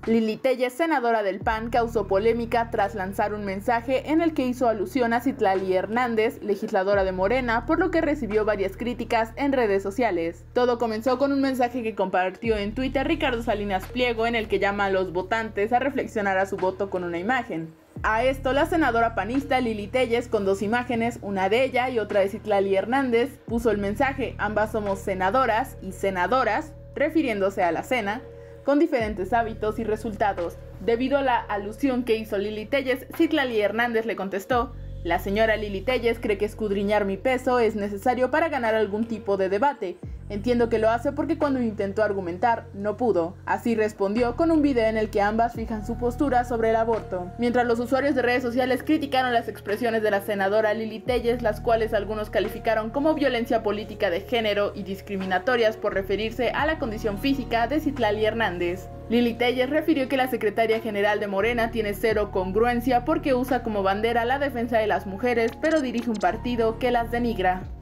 Lili Téllez, senadora del PAN, causó polémica tras lanzar un mensaje en el que hizo alusión a Citlali Hernández, legisladora de Morena, por lo que recibió varias críticas en redes sociales. Todo comenzó con un mensaje que compartió en Twitter Ricardo Salinas Pliego, en el que llama a los votantes a reflexionar a su voto con una imagen. A esto, la senadora panista Lili Téllez, con dos imágenes, una de ella y otra de Citlali Hernández, puso el mensaje: ambas somos senadoras y senadoras, refiriéndose a la cena, con diferentes hábitos y resultados. Debido a la alusión que hizo Lili Téllez, Citlali Hernández le contestó: la señora Lili Téllez cree que escudriñar mi peso es necesario para ganar algún tipo de debate. Entiendo que lo hace porque cuando intentó argumentar, no pudo. Así respondió con un video en el que ambas fijan su postura sobre el aborto. Mientras los usuarios de redes sociales criticaron las expresiones de la senadora Lili Téllez, las cuales algunos calificaron como violencia política de género y discriminatorias por referirse a la condición física de Citlali Hernández. Lili Téllez refirió que la secretaria general de Morena tiene cero congruencia porque usa como bandera la defensa de las mujeres, pero dirige un partido que las denigra.